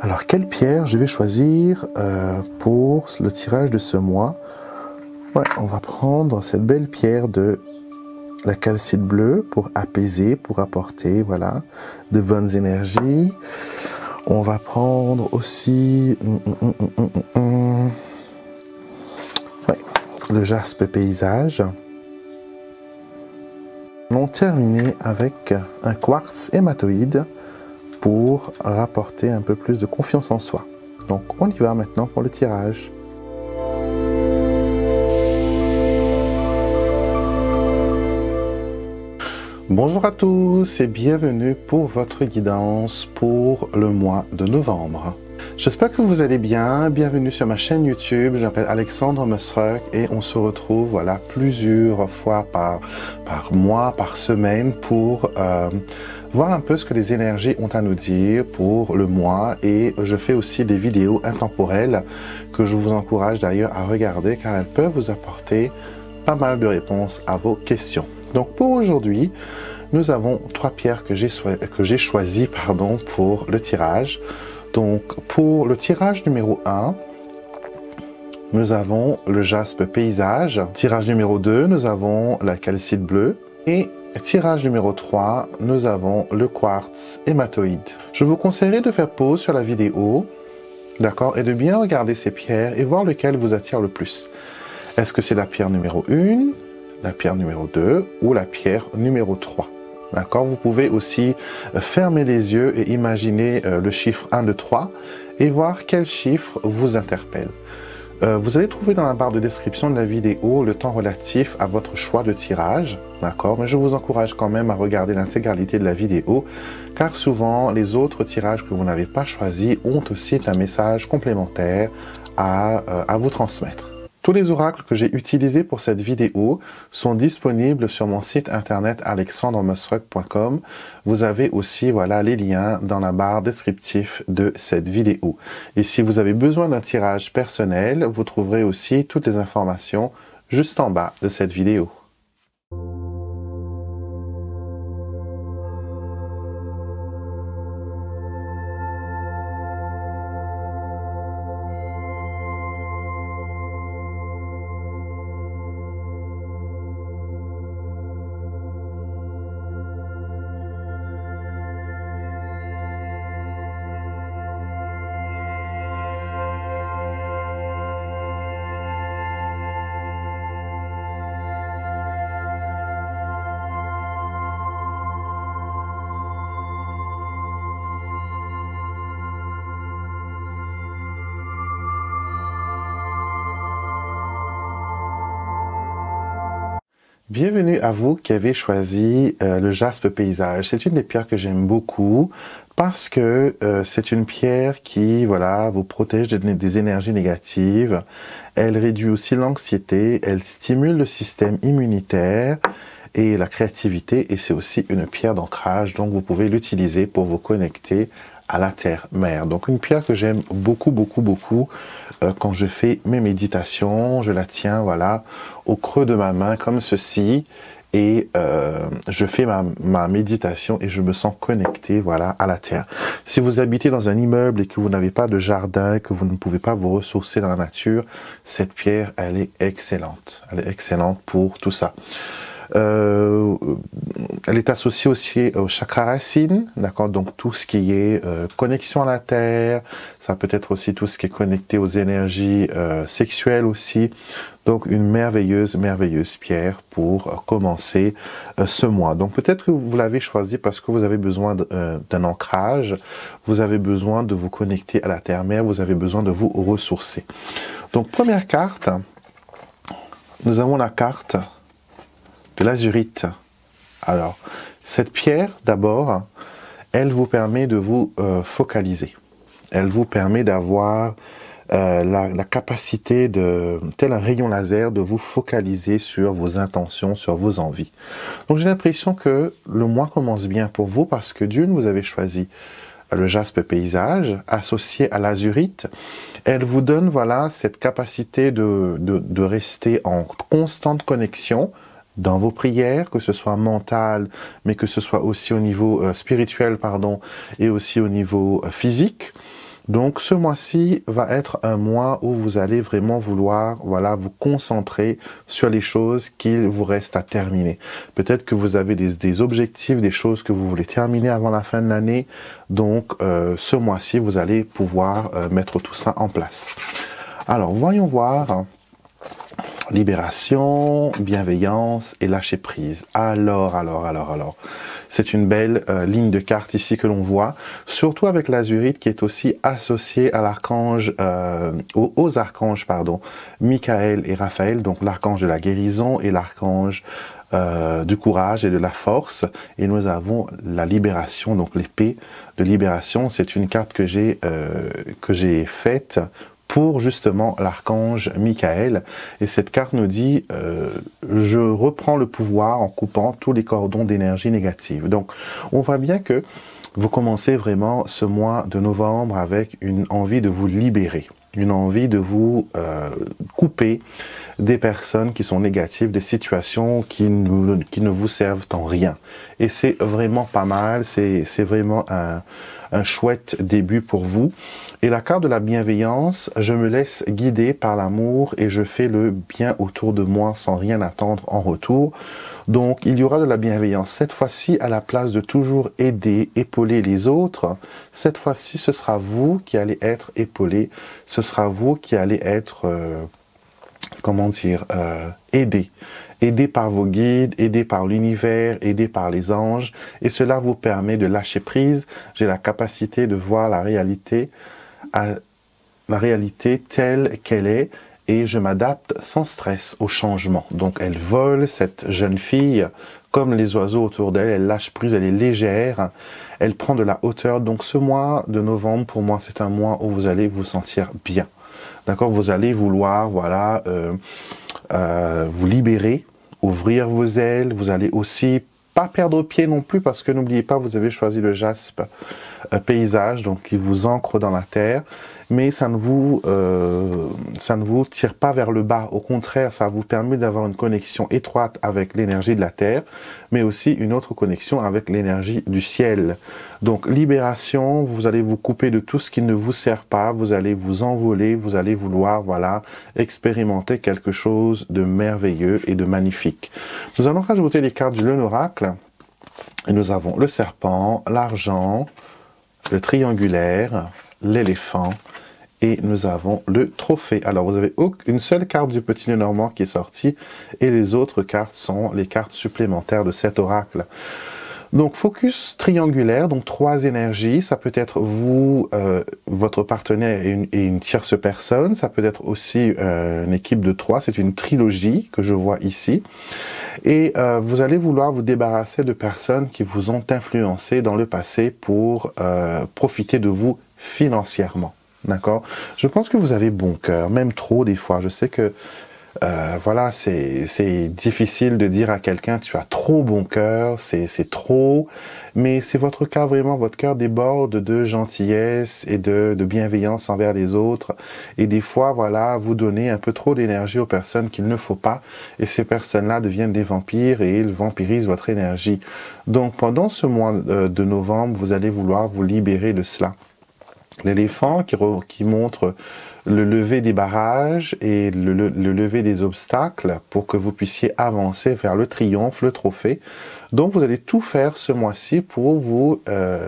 Alors, quelle pierre je vais choisir pour le tirage de ce mois? Ouais, on va prendre cette belle pierre de la calcite bleue pour apaiser, pour apporter, voilà, de bonnes énergies. On va prendre aussi ouais, le jaspe paysage. On termine avec un quartz hématoïde pour rapporter un peu plus de confiance en soi. Donc on y va maintenant pour le tirage. Bonjour à tous et bienvenue pour votre guidance pour le mois de novembre. J'espère que vous allez bien, bienvenue sur ma chaîne YouTube, je m'appelle Alexandre Mosruck et on se retrouve voilà, plusieurs fois par mois, par semaine pour voir un peu ce que les énergies ont à nous dire pour le mois, et je fais aussi des vidéos intemporelles que je vous encourage d'ailleurs à regarder car elles peuvent vous apporter pas mal de réponses à vos questions. Donc pour aujourd'hui, nous avons trois pierres que j'ai choisies pour le tirage. Donc pour le tirage numéro 1, nous avons le jaspe paysage. Tirage numéro 2, nous avons la calcite bleue. Et tirage numéro 3, nous avons le quartz hématoïde. Je vous conseillerais de faire pause sur la vidéo, d'accord, et de bien regarder ces pierres et voir lequel vous attire le plus. Est-ce que c'est la pierre numéro 1, la pierre numéro 2 ou la pierre numéro 3? D'accord, vous pouvez aussi fermer les yeux et imaginer le chiffre 1, 2, 3 et voir quel chiffre vous interpelle. Vous allez trouver dans la barre de description de la vidéo le temps relatif à votre choix de tirage, d'accord, mais je vous encourage quand même à regarder l'intégralité de la vidéo car souvent les autres tirages que vous n'avez pas choisis ont aussi un message complémentaire à vous transmettre. Tous les oracles que j'ai utilisés pour cette vidéo sont disponibles sur mon site internet alexandremosruck.com. Vous avez aussi voilà, les liens dans la barre descriptive de cette vidéo. Et si vous avez besoin d'un tirage personnel, vous trouverez aussi toutes les informations juste en bas de cette vidéo. Bienvenue à vous qui avez choisi le jaspe paysage. C'est une des pierres que j'aime beaucoup parce que c'est une pierre qui voilà, vous protège des énergies négatives. Elle réduit aussi l'anxiété, elle stimule le système immunitaire et la créativité, et c'est aussi une pierre d'ancrage, donc vous pouvez l'utiliser pour vous connecter à la terre-mère. Donc une pierre que j'aime beaucoup quand je fais mes méditations. Je la tiens voilà au creux de ma main comme ceci et je fais ma méditation et je me sens connecté voilà à la terre. Si vous habitez dans un immeuble et que vous n'avez pas de jardin, que vous ne pouvez pas vous ressourcer dans la nature, cette pierre elle est excellente. Elle est excellente pour tout ça. Elle est associée aussi au chakra racine, d'accord, donc tout ce qui est connexion à la terre, ça peut être aussi tout ce qui est connecté aux énergies sexuelles aussi, donc une merveilleuse pierre pour commencer ce mois. Donc peut-être que vous l'avez choisi parce que vous avez besoin d'un ancrage, vous avez besoin de vous connecter à la terre-mère, vous avez besoin de vous ressourcer. Donc première carte, nous avons la carte de l'azurite. Alors, cette pierre, d'abord, elle vous permet de vous focaliser. Elle vous permet d'avoir la capacité de, tel un rayon laser, de vous focaliser sur vos intentions, sur vos envies. Donc j'ai l'impression que le mois commence bien pour vous parce que d'une, vous avez choisi le jaspe paysage associé à l'azurite. Elle vous donne voilà cette capacité de rester en constante connexion dans vos prières, que ce soit mental, mais que ce soit aussi au niveau spirituel, pardon, et aussi au niveau physique. Donc ce mois-ci va être un mois où vous allez vraiment vouloir voilà, vous concentrer sur les choses qu'il vous reste à terminer. Peut-être que vous avez des objectifs, des choses que vous voulez terminer avant la fin de l'année. Donc ce mois-ci, vous allez pouvoir mettre tout ça en place. Alors voyons voir. Libération, bienveillance et lâcher prise. Alors. C'est une belle ligne de carte ici que l'on voit, surtout avec l'azurite qui est aussi associé à l'archange, aux archanges, pardon, Michael et Raphaël, donc l'archange de la guérison et l'archange du courage et de la force. Et nous avons la libération, donc l'épée de libération. C'est une carte que j'ai faite pour justement l'archange Michael. Et cette carte nous dit je reprends le pouvoir en coupant tous les cordons d'énergie négative. Donc on voit bien que vous commencez vraiment ce mois de novembre avec une envie de vous libérer, une envie de vous couper des personnes qui sont négatives, des situations qui ne vous servent en rien. Et c'est vraiment pas mal, c'est vraiment un chouette début pour vous. Et la carte de la bienveillance, je me laisse guider par l'amour et je fais le bien autour de moi sans rien attendre en retour. Donc il y aura de la bienveillance. Cette fois-ci, à la place de toujours aider, épauler les autres, cette fois-ci, ce sera vous qui allez être épaulé. Ce sera vous qui allez être, aidé. Aidé par vos guides, aidé par l'univers, aidé par les anges. Et cela vous permet de lâcher prise. J'ai la capacité de voir la réalité telle qu'elle est et je m'adapte sans stress au changement. Donc elle vole, cette jeune fille, comme les oiseaux autour d'elle, elle lâche prise, elle est légère, elle prend de la hauteur. Donc ce mois de novembre, pour moi, c'est un mois où vous allez vous sentir bien. D'accord, vous allez vouloir, voilà, vous libérer, ouvrir vos ailes. Vous allez aussi pas perdre pied non plus parce que n'oubliez pas, vous avez choisi le jaspe paysage, donc qui vous ancre dans la terre, mais ça ne vous tire pas vers le bas. Au contraire, ça vous permet d'avoir une connexion étroite avec l'énergie de la terre, mais aussi une autre connexion avec l'énergie du ciel. Donc libération, vous allez vous couper de tout ce qui ne vous sert pas, vous allez vous envoler, vous allez vouloir, voilà, expérimenter quelque chose de merveilleux et de magnifique. Nous allons rajouter les cartes du Leune Oracle, et nous avons le serpent, l'argent, le triangulaire, l'éléphant, et nous avons le trophée. Alors vous avez une seule carte du petit Lenormand qui est sortie, et les autres cartes sont les cartes supplémentaires de cet oracle. Donc focus triangulaire, donc 3 énergies, ça peut être vous, votre partenaire et une tierce personne, ça peut être aussi une équipe de 3, c'est une trilogie que je vois ici. Et vous allez vouloir vous débarrasser de personnes qui vous ont influencé dans le passé pour profiter de vous financièrement. D'accord? Je pense que vous avez bon cœur, même trop des fois. Je sais que voilà, c'est difficile de dire à quelqu'un tu as trop bon cœur, c'est trop, mais c'est votre cas vraiment, votre cœur déborde de gentillesse et de bienveillance envers les autres, et des fois voilà, vous donnez un peu trop d'énergie aux personnes qu'il ne faut pas, et ces personnes-là deviennent des vampires et ils vampirisent votre énergie. Donc pendant ce mois de novembre, vous allez vouloir vous libérer de cela. L'éléphant qui montre le lever des barrages et le lever des obstacles pour que vous puissiez avancer vers le triomphe, le trophée. Donc vous allez tout faire ce mois-ci pour vous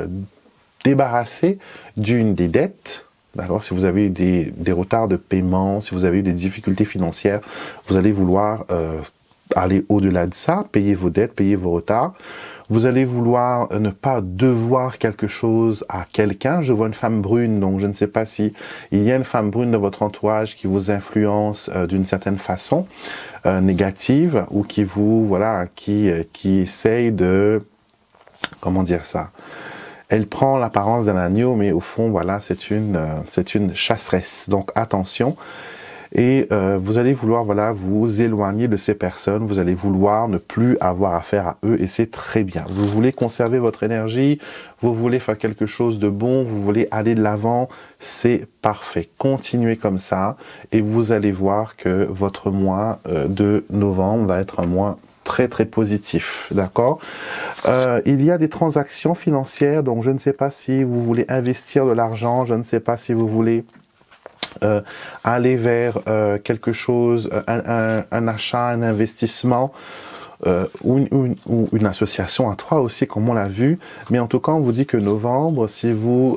débarrasser des dettes. D'accord, si vous avez eu des retards de paiement, si vous avez eu des difficultés financières, vous allez vouloir aller au-delà de ça, payer vos dettes, payer vos retards. Vous allez vouloir ne pas devoir quelque chose à quelqu'un. Je vois une femme brune, donc je ne sais pas si il y a une femme brune dans votre entourage qui vous influence d'une certaine façon négative, ou qui vous, voilà, qui essaye de, comment dire ça, elle prend l'apparence d'un agneau, mais au fond, voilà, c'est une chasseresse. Donc attention. Et vous allez vouloir, voilà, vous éloigner de ces personnes, vous allez vouloir ne plus avoir affaire à eux, et c'est très bien. Vous voulez conserver votre énergie, vous voulez faire quelque chose de bon, vous voulez aller de l'avant, c'est parfait. Continuez comme ça, et vous allez voir que votre mois de novembre va être un mois très très positif, d'accord? Il y a des transactions financières, donc je ne sais pas si vous voulez investir de l'argent, je ne sais pas si vous voulez aller vers quelque chose, un achat, un investissement, ou une association à trois aussi, comme on l'a vu. Mais en tout cas, on vous dit que novembre, si vous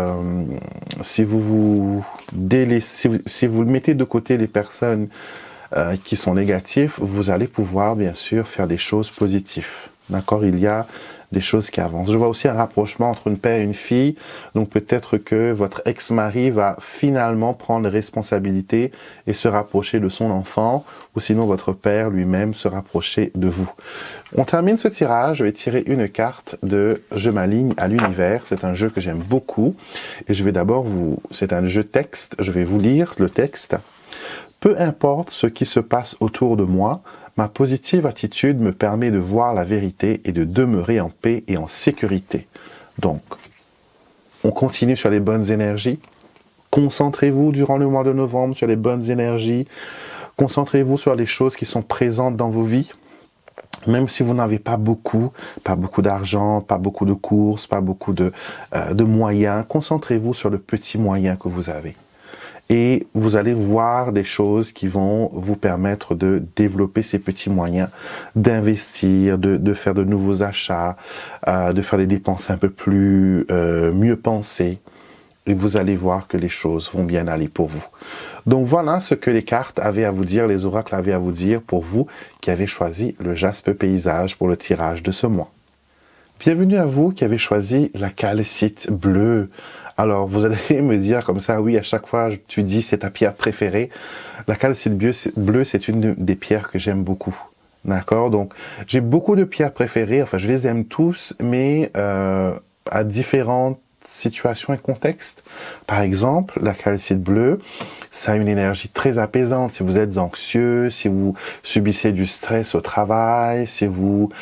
mettez de côté les personnes qui sont négatifs, vous allez pouvoir bien sûr faire des choses positives. D'accord? Il y a des choses qui avancent. Je vois aussi un rapprochement entre une père et une fille. Donc peut-être que votre ex-mari va finalement prendre responsabilité et se rapprocher de son enfant, ou sinon votre père lui-même se rapprocher de vous. On termine ce tirage. Je vais tirer une carte de Je m'aligne à l'univers. C'est un jeu que j'aime beaucoup. Et je vais d'abord c'est un jeu texte. Je vais vous lire le texte. Peu importe ce qui se passe autour de moi, ma positive attitude me permet de voir la vérité et de demeurer en paix et en sécurité. Donc, on continue sur les bonnes énergies. Concentrez-vous durant le mois de novembre sur les bonnes énergies. Concentrez-vous sur les choses qui sont présentes dans vos vies. Même si vous n'avez pas beaucoup d'argent, pas beaucoup de courses, pas beaucoup de moyens, concentrez-vous sur le petit moyen que vous avez. Et vous allez voir des choses qui vont vous permettre de développer ces petits moyens, d'investir, de faire de nouveaux achats, de faire des dépenses un peu plus mieux pensées. Et vous allez voir que les choses vont bien aller pour vous. Donc voilà ce que les cartes avaient à vous dire, les oracles avaient à vous dire pour vous qui avez choisi le jaspe paysage pour le tirage de ce mois. Bienvenue à vous qui avez choisi la calcite bleue. Alors, vous allez me dire comme ça, oui, à chaque fois, tu dis c'est ta pierre préférée. La calcite bleue, c'est une des pierres que j'aime beaucoup. D'accord? Donc, j'ai beaucoup de pierres préférées. Enfin, je les aime tous, mais à différentes situations et contextes. Par exemple, la calcite bleue, ça a une énergie très apaisante. Si vous êtes anxieux, si vous subissez du stress au travail, si vous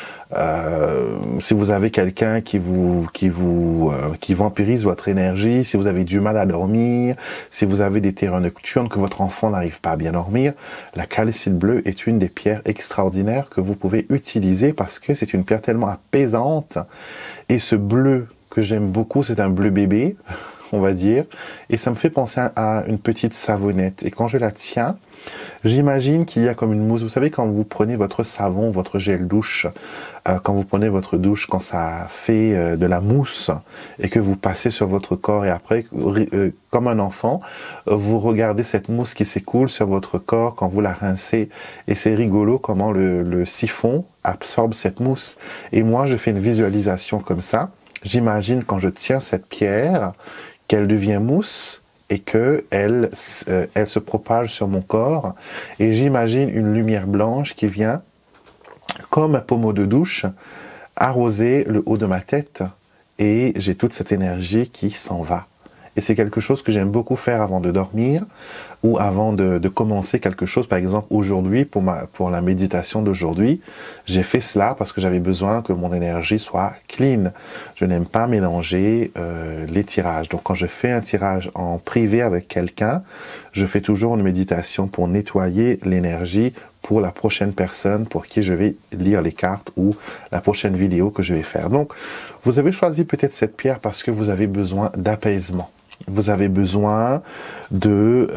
avez quelqu'un qui vampirise votre énergie, si vous avez du mal à dormir, si vous avez des terreurs nocturnes, que votre enfant n'arrive pas à bien dormir, la calcite bleue est une des pierres extraordinaires que vous pouvez utiliser parce que c'est une pierre tellement apaisante. Et ce bleu que j'aime beaucoup, c'est un bleu bébé, on va dire, et ça me fait penser à une petite savonnette. Et quand je la tiens, j'imagine qu'il y a comme une mousse. Vous savez, quand vous prenez votre savon, votre gel douche, quand vous prenez votre douche, quand ça fait de la mousse et que vous passez sur votre corps et après, comme un enfant, vous regardez cette mousse qui s'écoule sur votre corps quand vous la rincez. Et c'est rigolo comment le siphon absorbe cette mousse. Et moi, je fais une visualisation comme ça. J'imagine quand je tiens cette pierre qu'elle devient mousse et que elle se propage sur mon corps. Et j'imagine une lumière blanche qui vient, comme un pommeau de douche, arroser le haut de ma tête. Et j'ai toute cette énergie qui s'en va. Et c'est quelque chose que j'aime beaucoup faire avant de dormir ou avant de commencer quelque chose. Par exemple, aujourd'hui, pour la méditation d'aujourd'hui, j'ai fait cela parce que j'avais besoin que mon énergie soit clean. Je n'aime pas mélanger les tirages. Donc, quand je fais un tirage en privé avec quelqu'un, je fais toujours une méditation pour nettoyer l'énergie pour la prochaine personne pour qui je vais lire les cartes ou la prochaine vidéo que je vais faire. Donc, vous avez choisi peut-être cette pierre parce que vous avez besoin d'apaisement. Vous avez besoin de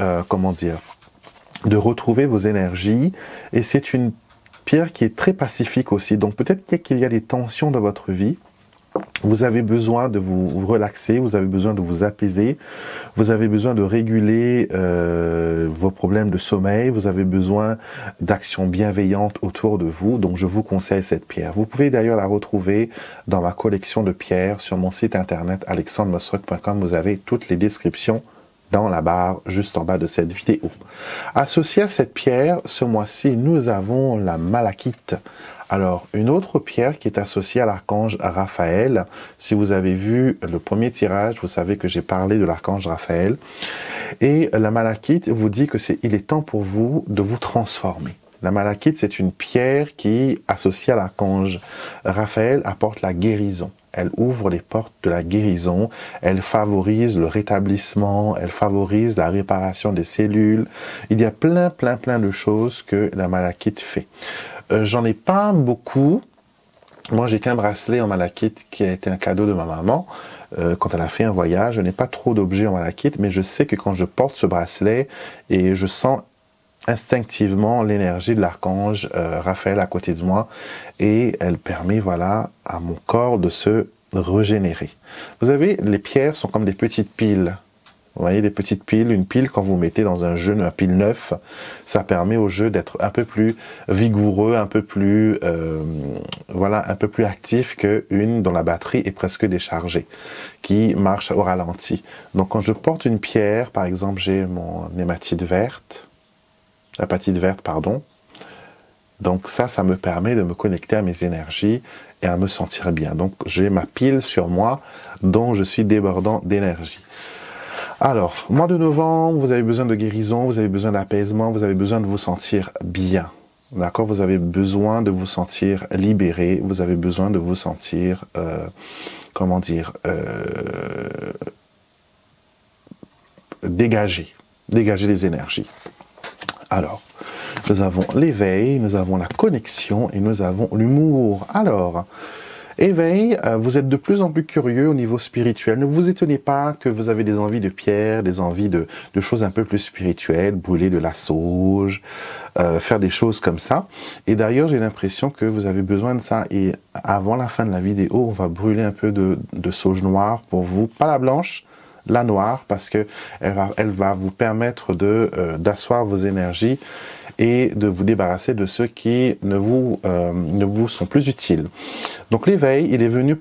retrouver vos énergies. Et c'est une pierre qui est très pacifique aussi. Donc peut-être qu'il y a des tensions dans votre vie. Vous avez besoin de vous relaxer, vous avez besoin de vous apaiser, vous avez besoin de réguler vos problèmes de sommeil, vous avez besoin d'actions bienveillantes autour de vous. Donc je vous conseille cette pierre. Vous pouvez d'ailleurs la retrouver dans ma collection de pierres sur mon site internet alexandremosrock.com. Vous avez toutes les descriptions dans la barre juste en bas de cette vidéo. Associé à cette pierre, ce mois-ci, nous avons la malachite. Alors, une autre pierre qui est associée à l'archange Raphaël, si vous avez vu le premier tirage, vous savez que j'ai parlé de l'archange Raphaël. Et la malachite vous dit que il est temps pour vous de vous transformer. La malachite, c'est une pierre qui, associée à l'archange Raphaël, apporte la guérison. Elle ouvre les portes de la guérison, elle favorise le rétablissement, elle favorise la réparation des cellules. Il y a plein de choses que la malachite fait. J'en ai pas beaucoup. Moi, j'ai qu'un bracelet en malachite qui a été un cadeau de ma maman quand elle a fait un voyage. Je n'ai pas trop d'objets en malachite, mais je sais que quand je porte ce bracelet et je sens instinctivement l'énergie de l'archange Raphaël à côté de moi et elle permet voilà à mon corps de se régénérer. Vous savez, les pierres sont comme des petites piles. Vous voyez, des petites piles. Une pile, quand vous mettez dans un jeu, un pile neuf, ça permet au jeu d'être un peu plus vigoureux, un peu plus, voilà, un peu plus actif qu'une dont la batterie est presque déchargée, qui marche au ralenti. Donc, quand je porte une pierre, par exemple, j'ai mon hématite verte, l'apatite verte, pardon. Donc ça me permet de me connecter à mes énergies et à me sentir bien. Donc, j'ai ma pile sur moi dont je suis débordant d'énergie. Alors, mois de novembre, vous avez besoin de guérison, vous avez besoin d'apaisement, vous avez besoin de vous sentir bien. D'accord? Vous avez besoin de vous sentir libéré, vous avez besoin de vous sentir, comment dire, dégagé les énergies. Alors, nous avons l'éveil, nous avons la connexion et nous avons l'humour. Alors, éveil, vous êtes de plus en plus curieux au niveau spirituel. Ne vous étonnez pas que vous avez des envies de pierre, des envies de choses un peu plus spirituelles, brûler de la sauge, faire des choses comme ça. Et d'ailleurs, j'ai l'impression que vous avez besoin de ça. Et avant la fin de la vidéo, on va brûler un peu de sauge noire pour vous. Pas la blanche, la noire, parce que elle va vous permettre d'asseoir vos énergies et de vous débarrasser de ceux qui ne vous sont plus utiles. Donc l'éveil, le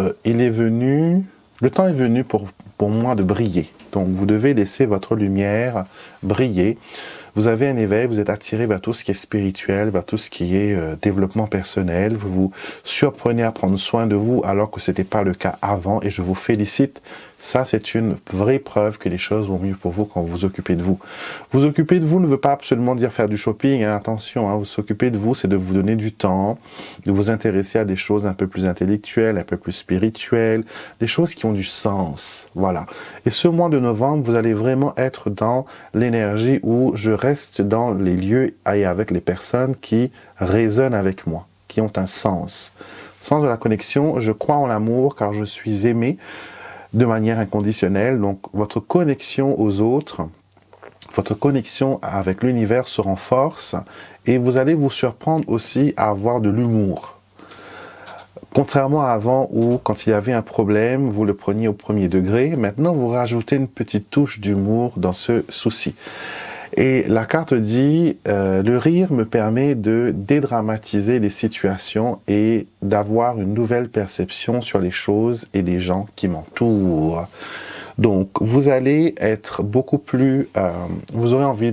temps est venu pour moi de briller. Donc vous devez laisser votre lumière briller. Vous avez un éveil, vous êtes attiré vers tout ce qui est spirituel, vers tout ce qui est développement personnel. Vous vous surprenez à prendre soin de vous alors que ce n'était pas le cas avant et je vous félicite. Ça, c'est une vraie preuve que les choses vont mieux pour vous quand vous vous occupez de vous. Vous occuper de vous ne veut pas absolument dire faire du shopping, hein, attention, hein, vous s'occuper de vous, c'est de vous donner du temps, de vous intéresser à des choses un peu plus intellectuelles, un peu plus spirituelles, des choses qui ont du sens, voilà. Et ce mois de novembre, vous allez vraiment être dans l'énergie où je reste dans les lieux et avec les personnes qui résonnent avec moi, qui ont un sens. Sens de la connexion, je crois en l'amour car je suis aimé de manière inconditionnelle. Donc votre connexion aux autres, votre connexion avec l'univers se renforce et vous allez vous surprendre aussi à avoir de l'humour. Contrairement à avant où quand il y avait un problème, vous le preniez au premier degré, maintenant vous rajoutez une petite touche d'humour dans ce souci. Et la carte dit, le rire me permet de dédramatiser les situations et d'avoir une nouvelle perception sur les choses et les gens qui m'entourent. Donc, vous allez être beaucoup plus, vous aurez envie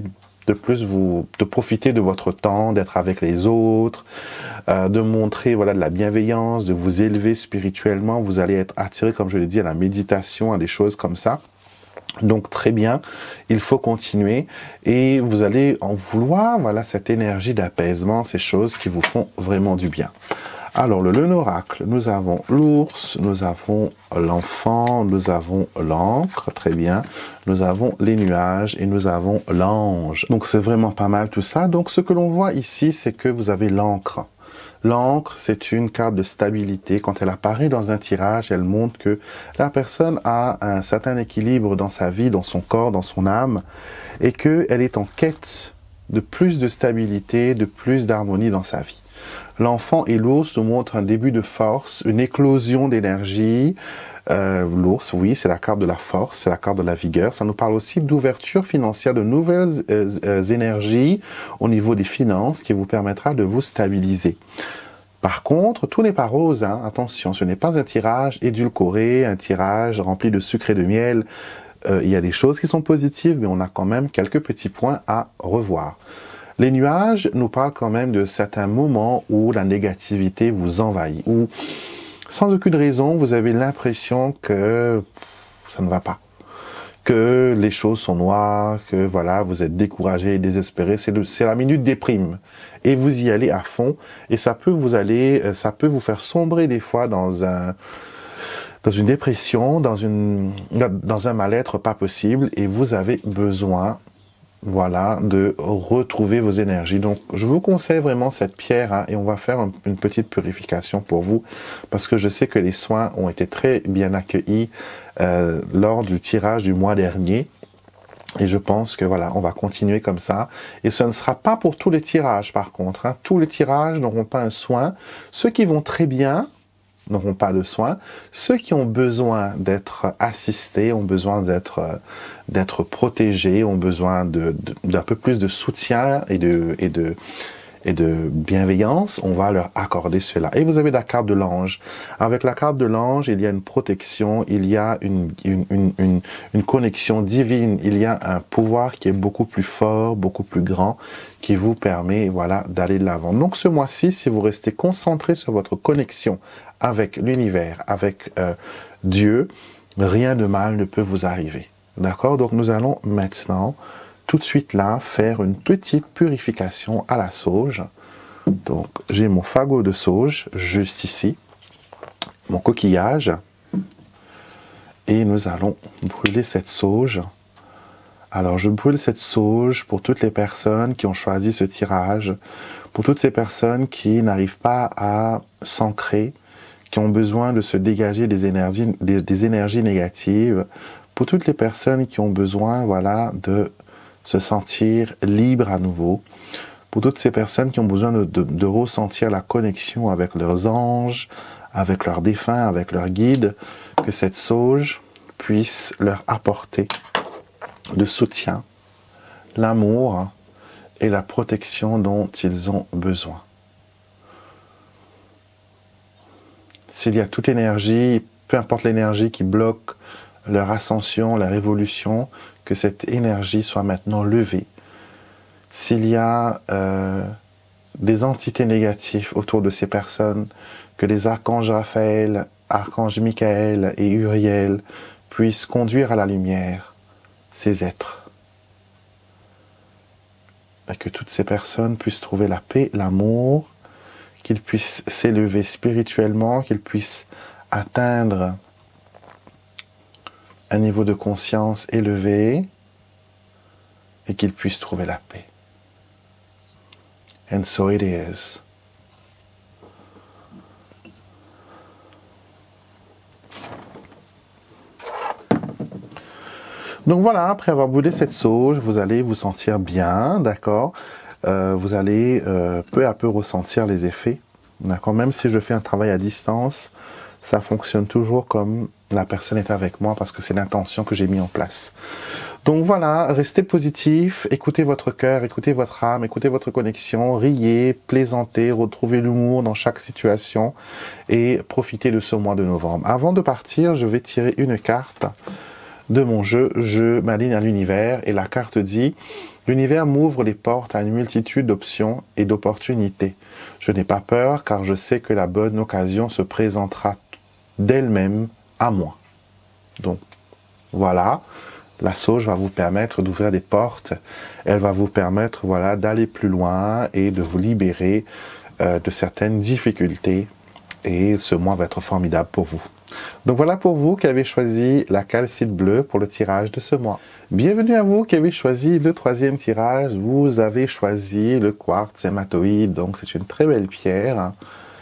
de profiter de votre temps, d'être avec les autres, de montrer voilà de la bienveillance, de vous élever spirituellement. Vous allez être attiré, comme je l'ai dit, à la méditation, à des choses comme ça. Donc très bien, il faut continuer et vous allez en vouloir, voilà, cette énergie d'apaisement, ces choses qui vous font vraiment du bien. Alors le oracle, nous avons l'ours, nous avons l'enfant, nous avons l'encre, très bien, nous avons les nuages et nous avons l'ange. Donc c'est vraiment pas mal tout ça. Donc ce que l'on voit ici, c'est que vous avez l'encre. L'encre, c'est une carte de stabilité. Quand elle apparaît dans un tirage, elle montre que la personne a un certain équilibre dans sa vie, dans son corps, dans son âme, et qu'elle est en quête de plus de stabilité, de plus d'harmonie dans sa vie. L'enfant et l'ours nous montrent un début de force, une éclosion d'énergie. L'ours, oui, c'est la carte de la force, c'est la carte de la vigueur. Ça nous parle aussi d'ouverture financière, de nouvelles énergies au niveau des finances qui vous permettra de vous stabiliser. Par contre, tout n'est pas rose, hein. Attention, ce n'est pas un tirage édulcoré, un tirage rempli de sucre et de miel. Il y a des choses qui sont positives, mais on a quand même quelques petits points à revoir. Les nuages nous parlent quand même de certains moments où la négativité vous envahit, où sans aucune raison, vous avez l'impression que ça ne va pas, que les choses sont noires, que voilà, vous êtes découragé, désespéré, c'est la minute déprime. Et vous y allez à fond, et ça peut vous faire sombrer des fois dans une dépression, dans un mal-être pas possible, et vous avez besoin voilà, de retrouver vos énergies. Donc, je vous conseille vraiment cette pierre, hein, et on va faire une petite purification pour vous, parce que je sais que les soins ont été très bien accueillis lors du tirage du mois dernier. Et je pense que voilà, on va continuer comme ça. Et ce ne sera pas pour tous les tirages, par contre, hein. Tous les tirages n'auront pas un soin. Ceux qui vont très bien n'auront pas de soins. Ceux qui ont besoin d'être assistés, ont besoin d'être protégés, ont besoin d'un peu plus de soutien et de bienveillance, on va leur accorder cela. Et vous avez la carte de l'ange. Avec la carte de l'ange, il y a une protection, il y a une connexion divine, il y a un pouvoir qui est beaucoup plus fort, beaucoup plus grand, qui vous permet, voilà, d'aller de l'avant. Donc ce mois-ci, si vous restez concentré sur votre connexion avec l'univers, avec Dieu, rien de mal ne peut vous arriver. D'accord? Donc nous allons maintenant tout de suite là, faire une petite purification à la sauge. Donc, j'ai mon fagot de sauge, juste ici, mon coquillage, et nous allons brûler cette sauge. Alors, je brûle cette sauge pour toutes les personnes qui ont choisi ce tirage, pour toutes ces personnes qui n'arrivent pas à s'ancrer, qui ont besoin de se dégager des énergies négatives, pour toutes les personnes qui ont besoin, voilà, de se sentir libre à nouveau. Pour toutes ces personnes qui ont besoin de ressentir la connexion avec leurs anges, avec leurs défunts, avec leurs guides, que cette sauge puisse leur apporter le soutien, l'amour et la protection dont ils ont besoin. S'il y a toute énergie, peu importe l'énergie qui bloque leur ascension, leur évolution, que cette énergie soit maintenant levée. S'il y a des entités négatives autour de ces personnes, que les archanges Raphaël, archange Michael et Uriel puissent conduire à la lumière ces êtres. Et que toutes ces personnes puissent trouver la paix, l'amour, qu'ils puissent s'élever spirituellement, qu'ils puissent atteindre un niveau de conscience élevé et qu'ils puissent trouver la paix. And so it is. Donc voilà, après avoir brûlé cette sauge, vous allez vous sentir bien, d'accord? Vous allez peu à peu ressentir les effets, d'accord? Même si je fais un travail à distance, ça fonctionne toujours comme la personne est avec moi parce que c'est l'intention que j'ai mis en place. Donc voilà, restez positif, écoutez votre cœur, écoutez votre âme, écoutez votre connexion, riez, plaisantez, retrouvez l'humour dans chaque situation et profitez de ce mois de novembre. Avant de partir, je vais tirer une carte de mon jeu, je m'aligne à l'univers et la carte dit « L'univers m'ouvre les portes à une multitude d'options et d'opportunités. Je n'ai pas peur car je sais que la bonne occasion se présentera d'elle-même à moi. » Donc voilà, la sauge va vous permettre d'ouvrir des portes, elle va vous permettre voilà, d'aller plus loin et de vous libérer de certaines difficultés et ce mois va être formidable pour vous. Donc voilà pour vous qui avez choisi la calcite bleue pour le tirage de ce mois. Bienvenue à vous qui avez choisi le troisième tirage, vous avez choisi le quartz hématoïde, donc c'est une très belle pierre, hein.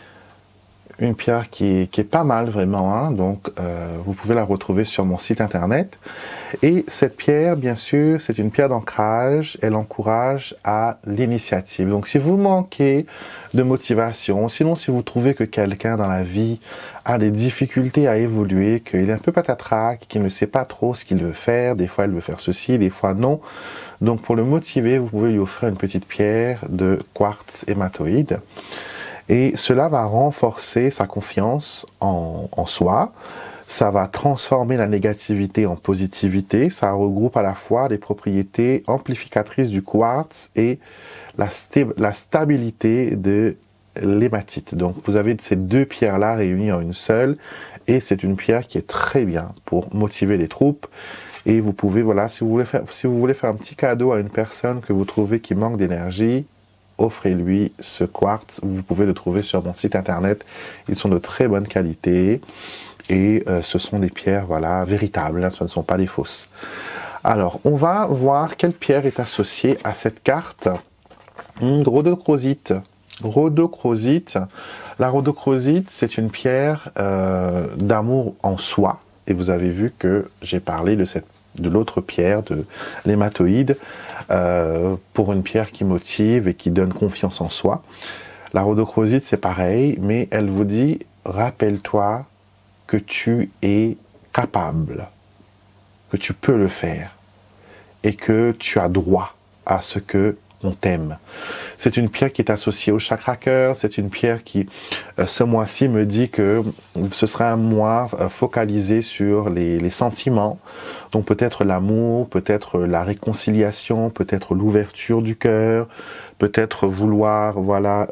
Une pierre qui est pas mal vraiment, hein. Donc vous pouvez la retrouver sur mon site internet. Et cette pierre, bien sûr, c'est une pierre d'ancrage, elle encourage à l'initiative. Donc si vous manquez de motivation, sinon si vous trouvez que quelqu'un dans la vie a des difficultés à évoluer, qu'il est un peu patatrac, qu'il ne sait pas trop ce qu'il veut faire, des fois il veut faire ceci, des fois non. Donc pour le motiver, vous pouvez lui offrir une petite pierre de quartz hématoïde. Et cela va renforcer sa confiance en soi, ça va transformer la négativité en positivité, ça regroupe à la fois les propriétés amplificatrices du quartz et la stabilité de l'hématite. Donc vous avez ces deux pierres-là réunies en une seule, et c'est une pierre qui est très bien pour motiver les troupes. Et vous pouvez, voilà, si vous voulez faire un petit cadeau à une personne que vous trouvez qui manque d'énergie, offrez-lui ce quartz, vous pouvez le trouver sur mon site internet, ils sont de très bonne qualité et ce sont des pierres voilà, véritables, hein, ce ne sont pas des fausses. Alors, on va voir quelle pierre est associée à cette carte. Rhodochrosite. Rhodochrosite. La rhodochrosite, c'est une pierre d'amour en soi. Et vous avez vu que j'ai parlé de l'autre pierre, de l'hématoïde, pour une pierre qui motive et qui donne confiance en soi. La rhodochrosite, c'est pareil, mais elle vous dit, rappelle-toi que tu es capable, que tu peux le faire et que tu as droit à ce que on t'aime. C'est une pierre qui est associée au chakra cœur, c'est une pierre qui, ce mois-ci, me dit que ce sera un mois focalisé sur les sentiments, donc peut-être l'amour, peut-être la réconciliation, peut-être l'ouverture du cœur, peut-être vouloir, voilà,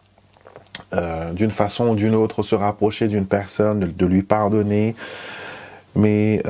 d'une façon ou d'une autre se rapprocher d'une personne, de lui pardonner, mais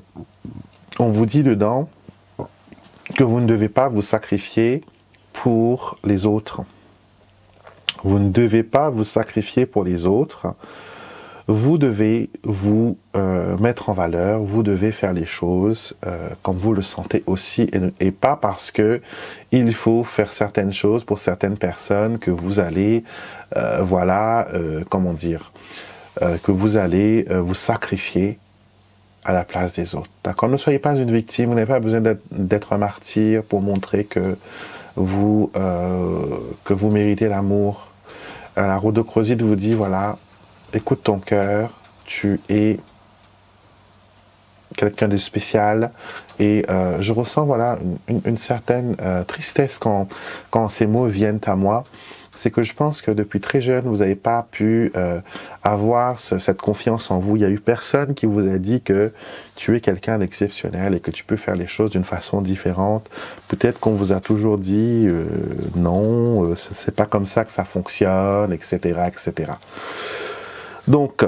on vous dit dedans que vous ne devez pas vous sacrifier pour les autres. Vous ne devez pas vous sacrifier pour les autres. Vous devez vous mettre en valeur, vous devez faire les choses comme vous le sentez aussi, et pas parce que il faut faire certaines choses pour certaines personnes que vous allez, voilà, comment dire, que vous allez vous sacrifier à la place des autres. D'accord? Ne soyez pas une victime, vous n'avez pas besoin d'être un martyr pour montrer que vous méritez l'amour. La rhodochrosite vous dit, voilà, écoute ton cœur, tu es quelqu'un de spécial, et je ressens, voilà, une certaine tristesse quand ces mots viennent à moi. C'est que je pense que depuis très jeune, vous n'avez pas pu avoir cette confiance en vous. Il n'y a eu personne qui vous a dit que tu es quelqu'un d'exceptionnel et que tu peux faire les choses d'une façon différente. Peut-être qu'on vous a toujours dit non, c'est pas comme ça que ça fonctionne, etc., etc. Donc,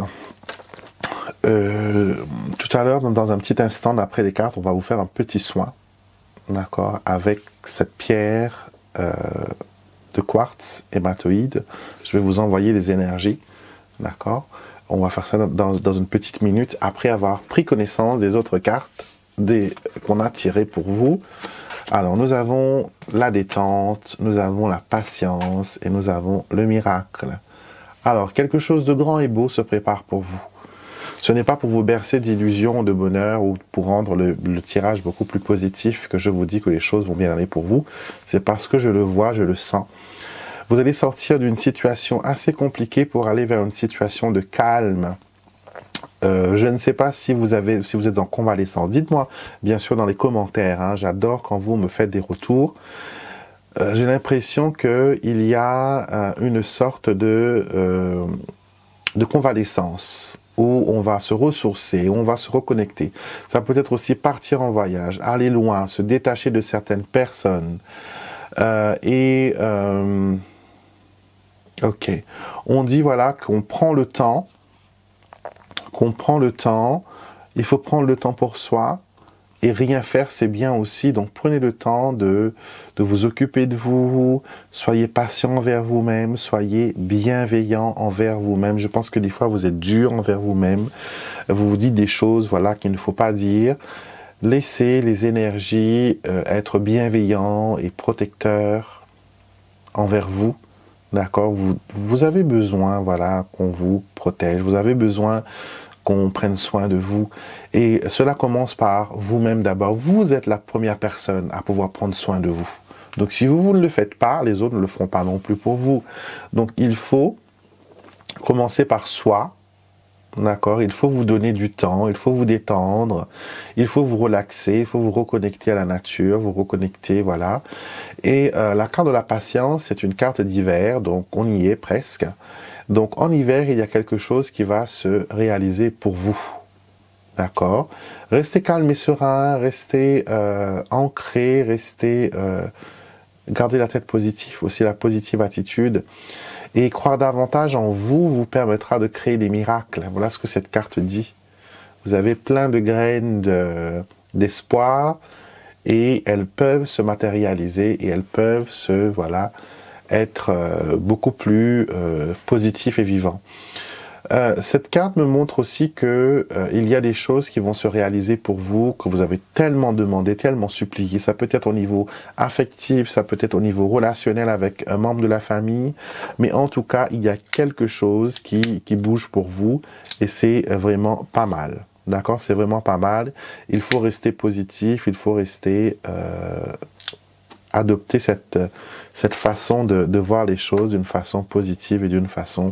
tout à l'heure, dans un petit instant, d'après les cartes, on va vous faire un petit soin, d'accord, avec cette pierre de quartz hématoïde. Je vais vous envoyer les énergies, d'accord. On va faire ça dans une petite minute, après avoir pris connaissance des autres cartes qu'on a tirées pour vous. Alors, nous avons la détente, nous avons la patience et nous avons le miracle. Alors, quelque chose de grand et beau se prépare pour vous. Ce n'est pas pour vous bercer d'illusions, de bonheur ou pour rendre le tirage beaucoup plus positif que je vous dis que les choses vont bien aller pour vous. C'est parce que je le vois, je le sens. Vous allez sortir d'une situation assez compliquée pour aller vers une situation de calme. Je ne sais pas si vous êtes en convalescence. Dites-moi, bien sûr, dans les commentaires. Hein, j'adore quand vous me faites des retours. J'ai l'impression qu'il y a une sorte de convalescence, où on va se ressourcer, où on va se reconnecter. Ça peut être aussi partir en voyage, aller loin, se détacher de certaines personnes. Ok. On dit, voilà, qu'on prend le temps, il faut prendre le temps pour soi, et rien faire, c'est bien aussi. Donc, prenez le temps de vous occuper de vous, soyez patient envers vous-même, soyez bienveillant envers vous-même. Je pense que des fois, vous êtes dur envers vous-même. Vous vous dites des choses, voilà, qu'il ne faut pas dire. Laissez les énergies être bienveillants et protecteurs envers vous. D'accord? Vous avez besoin, voilà, qu'on vous protège. Vous avez besoin qu'on prenne soin de vous. Et cela commence par vous-même d'abord. Vous êtes la première personne à pouvoir prendre soin de vous. Donc si vous ne le faites pas, les autres ne le feront pas non plus pour vous. Donc il faut commencer par soi. D'accord? Il faut vous donner du temps, il faut vous détendre, il faut vous relaxer, il faut vous reconnecter à la nature, vous reconnecter, voilà. Et la carte de la patience, c'est une carte d'hiver, donc on y est presque. Donc en hiver, il y a quelque chose qui va se réaliser pour vous. D'accord? Restez calme et serein, restez ancré, restez... gardez la tête positive, aussi la positive attitude. Et croire davantage en vous vous permettra de créer des miracles. Voilà ce que cette carte dit. Vous avez plein de graines d'espoir et elles peuvent se matérialiser et elles peuvent être beaucoup plus positifs et vivants. Cette carte me montre aussi que il y a des choses qui vont se réaliser pour vous, que vous avez tellement demandé, tellement supplié. Ça peut être au niveau affectif, ça peut être au niveau relationnel avec un membre de la famille, mais en tout cas, il y a quelque chose qui bouge pour vous et c'est vraiment pas mal. D'accord? C'est vraiment pas mal. Il faut rester positif, il faut rester adopter cette façon de voir les choses d'une façon positive et d'une façon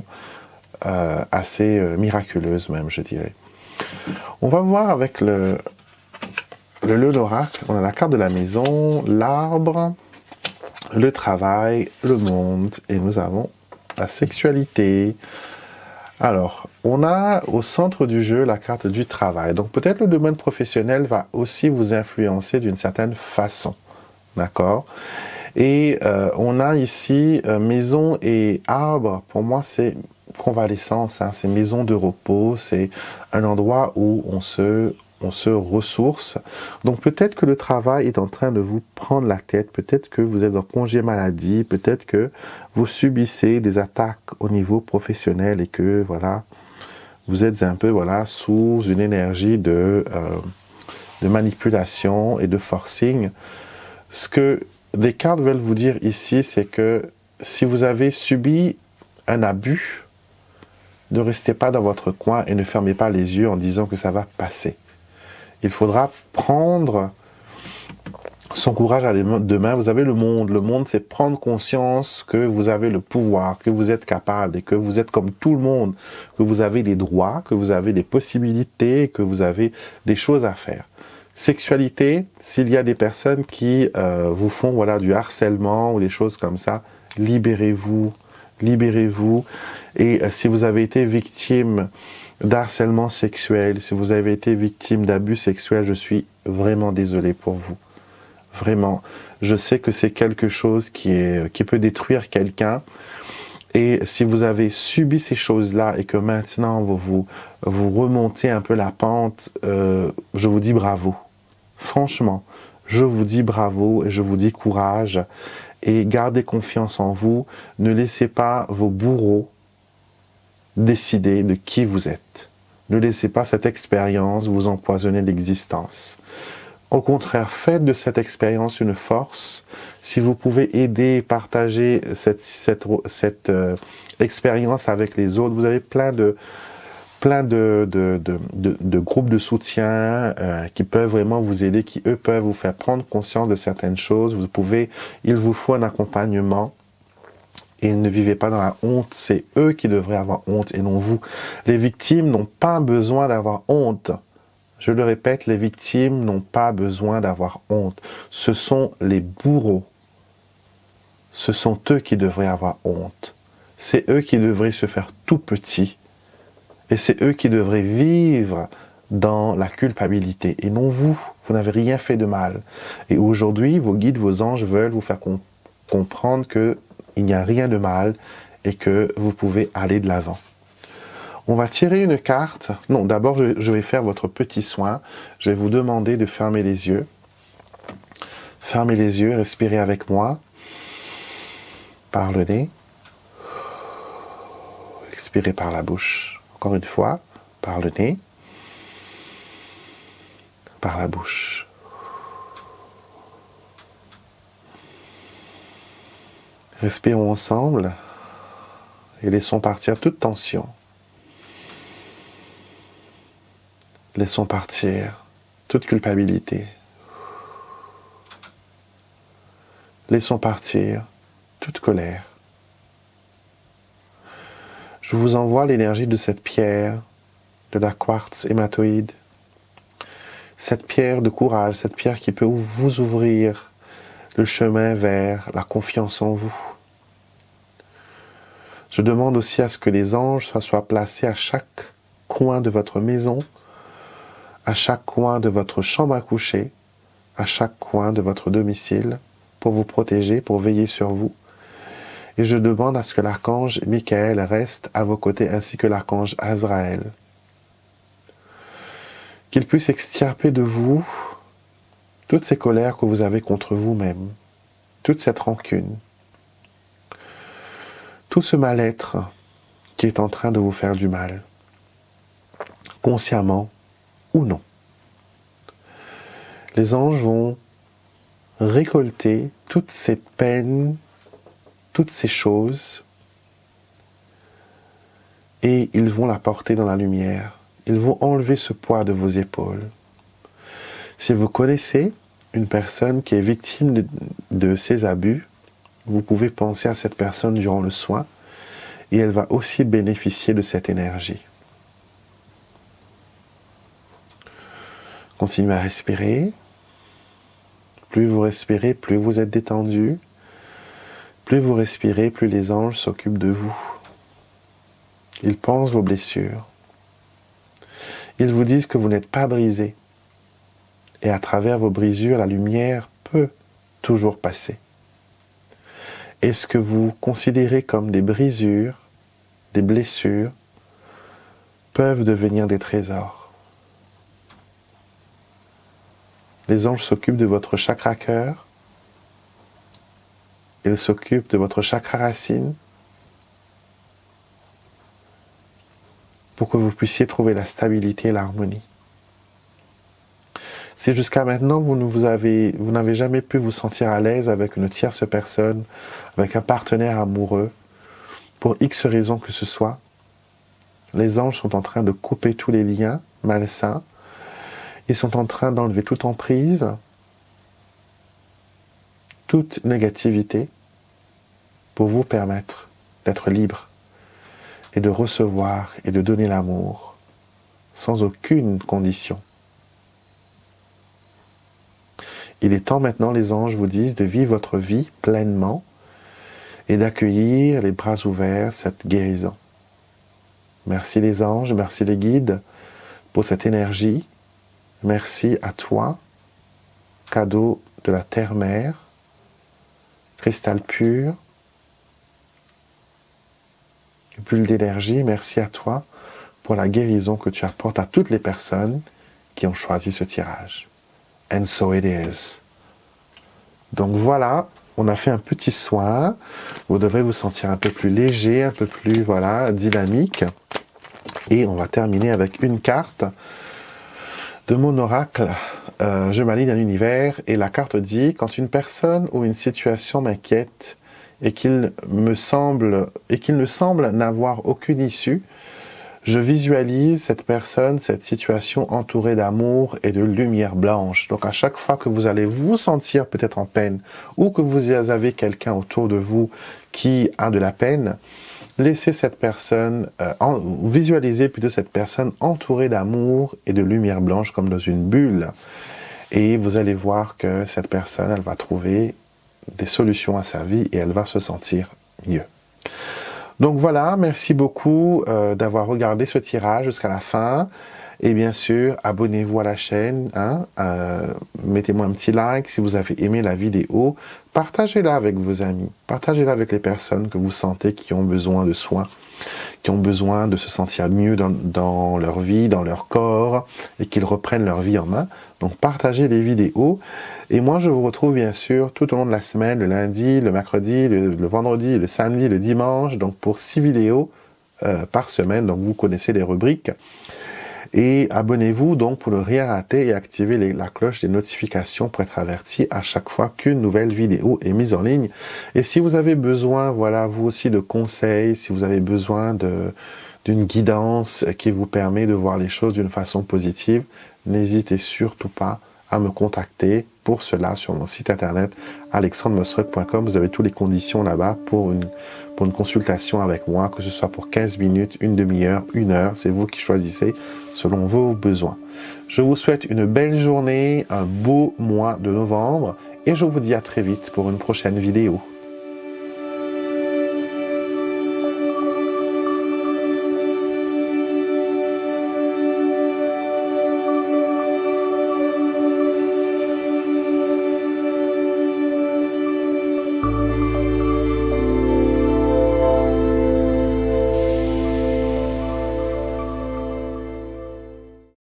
assez miraculeuse même, je dirais. On va voir avec le l'oracle. On a la carte de la maison, l'arbre, le travail, le monde, et nous avons la sexualité. Alors, on a au centre du jeu la carte du travail. Donc peut-être le domaine professionnel va aussi vous influencer d'une certaine façon. D'accord? Et on a ici maison et arbre. Pour moi, c'est convalescence, hein, c'est maison de repos, c'est un endroit où on se ressource. Donc peut-être que le travail est en train de vous prendre la tête, peut-être que vous êtes en congé maladie, peut-être que vous subissez des attaques au niveau professionnel et que voilà, vous êtes un peu voilà sous une énergie de manipulation et de forcing. Ce que les cartes veulent vous dire ici, c'est que si vous avez subi un abus, ne restez pas dans votre coin et ne fermez pas les yeux en disant que ça va passer. Il faudra prendre son courage à deux mains. Vous avez le monde. Le monde, c'est prendre conscience que vous avez le pouvoir, que vous êtes capable et que vous êtes comme tout le monde, que vous avez des droits, que vous avez des possibilités, que vous avez des choses à faire. Sexualité, s'il y a des personnes qui vous font voilà du harcèlement ou des choses comme ça, libérez-vous, libérez-vous. Et si vous avez été victime d'harcèlement sexuel, si vous avez été victime d'abus sexuels, je suis vraiment désolé pour vous. Vraiment, je sais que c'est quelque chose qui peut détruire quelqu'un. Et si vous avez subi ces choses-là et que maintenant vous remontez un peu la pente, je vous dis bravo. Franchement, je vous dis bravo et je vous dis courage. Et gardez confiance en vous. Ne laissez pas vos bourreaux décider de qui vous êtes. Ne laissez pas cette expérience vous empoisonner l'existence. Au contraire, faites de cette expérience une force. Si vous pouvez aider, partager cette expérience avec les autres, vous avez plein de groupes de soutien qui peuvent vraiment vous aider, qui eux peuvent vous faire prendre conscience de certaines choses. Il vous faut un accompagnement. Et ne vivez pas dans la honte, c'est eux qui devraient avoir honte et non vous. Les victimes n'ont pas besoin d'avoir honte. Je le répète, les victimes n'ont pas besoin d'avoir honte. Ce sont les bourreaux. Ce sont eux qui devraient avoir honte. C'est eux qui devraient se faire tout petits. Et c'est eux qui devraient vivre dans la culpabilité. Et non vous. Vous n'avez rien fait de mal. Et aujourd'hui, vos guides, vos anges veulent vous faire comprendre que il n'y a rien de mal et que vous pouvez aller de l'avant. On va tirer une carte. Non, d'abord, je vais faire votre petit soin. Je vais vous demander de fermer les yeux. Fermez les yeux, respirez avec moi. Par le nez. Expirez par la bouche. Encore une fois, par le nez. Par la bouche. Respirons ensemble et laissons partir toute tension. Laissons partir toute culpabilité. Laissons partir toute colère. Je vous envoie l'énergie de cette pierre, de la quartz hématoïde. Cette pierre de courage, cette pierre qui peut vous ouvrir le chemin vers la confiance en vous. Je demande aussi à ce que les anges soient placés à chaque coin de votre maison, à chaque coin de votre chambre à coucher, à chaque coin de votre domicile, pour vous protéger, pour veiller sur vous. Et je demande à ce que l'archange Michael reste à vos côtés, ainsi que l'archange Azraël. Qu'il puisse extirper de vous toutes ces colères que vous avez contre vous-même, toute cette rancune, tout ce mal-être qui est en train de vous faire du mal, consciemment ou non. Les anges vont récolter toute cette peine, toutes ces choses, et ils vont la porter dans la lumière. Ils vont enlever ce poids de vos épaules. Si vous connaissez une personne qui est victime de ces abus, vous pouvez penser à cette personne durant le soin, et elle va aussi bénéficier de cette énergie. Continuez à respirer. Plus vous respirez, plus vous êtes détendu. Plus vous respirez, plus les anges s'occupent de vous. Ils pansent vos blessures. Ils vous disent que vous n'êtes pas brisé. Et à travers vos brisures, la lumière peut toujours passer. Et ce que vous considérez comme des brisures, des blessures, peuvent devenir des trésors. Les anges s'occupent de votre chakra cœur. Ils s'occupent de votre chakra racine pour que vous puissiez trouver la stabilité et l'harmonie. Si jusqu'à maintenant vous n'avez jamais pu vous sentir à l'aise avec une tierce personne, avec un partenaire amoureux, pour X raisons que ce soit, les anges sont en train de couper tous les liens malsains. Ils sont en train d'enlever toute emprise, toute négativité, pour vous permettre d'être libre et de recevoir et de donner l'amour sans aucune condition. Il est temps maintenant, les anges vous disent, de vivre votre vie pleinement et d'accueillir les bras ouverts cette guérison. Merci les anges, merci les guides pour cette énergie. Merci à toi, cadeau de la terre-mère, cristal pur, bulle d'énergie. Merci à toi pour la guérison que tu apportes à toutes les personnes qui ont choisi ce tirage. And so it is. Donc voilà, on a fait un petit soin. Vous devrez vous sentir un peu plus léger, un peu plus dynamique. Et on va terminer avec une carte de mon oracle. Je m'aligne à l'univers et la carte dit: quand une personne ou une situation m'inquiète et qu'il ne semble n'avoir aucune issue, je visualise cette personne, cette situation entourée d'amour et de lumière blanche. Donc à chaque fois que vous allez vous sentir peut-être en peine ou que vous avez quelqu'un autour de vous qui a de la peine, laissez cette personne, visualisez plutôt cette personne entourée d'amour et de lumière blanche comme dans une bulle. Et vous allez voir que cette personne, elle va trouver des solutions à sa vie et elle va se sentir mieux. Donc voilà, merci beaucoup d'avoir regardé ce tirage jusqu'à la fin. Et bien sûr, abonnez-vous à la chaîne, mettez-moi un petit like si vous avez aimé la vidéo, partagez-la avec vos amis, partagez-la avec les personnes que vous sentez qui ont besoin de soins, qui ont besoin de se sentir mieux dans leur vie, dans leur corps, et qu'ils reprennent leur vie en main. Donc partagez les vidéos, et moi je vous retrouve bien sûr tout au long de la semaine, le lundi, le mercredi, le vendredi, le samedi, le dimanche, donc pour 6 vidéos par semaine, donc vous connaissez les rubriques. Et abonnez-vous donc pour ne rien rater et activez la cloche des notifications pour être averti à chaque fois qu'une nouvelle vidéo est mise en ligne. Et si vous avez besoin, vous aussi de conseils, si vous avez besoin d'une guidance qui vous permet de voir les choses d'une façon positive, n'hésitez surtout pas à me contacter pour cela sur mon site internet alexandremosruck.com. Vous avez toutes les conditions là-bas pour une consultation avec moi, que ce soit pour 15 minutes, une demi-heure, 1 heure, c'est vous qui choisissez selon vos besoins. Je vous souhaite une belle journée, un beau mois de novembre et je vous dis à très vite pour une prochaine vidéo.